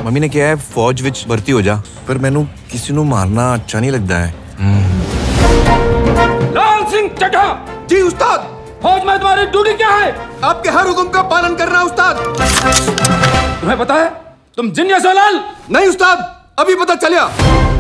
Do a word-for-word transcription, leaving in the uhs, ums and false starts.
Mummy ने किहा है फौज विच भर्ती हो जा, पर मैनू किसी नू मारना अच्छा नहीं लगता है। लाल सिंह चड्ढा। जी उस्ताद। फौज में तुम्हारी ड्यूटी क्या है? आपके हर हुक्म का पालन करना उस्ताद। तुम्हें पता है तुम जिन या सोलाल? नहीं उस्ताद, अभी पता चलिया।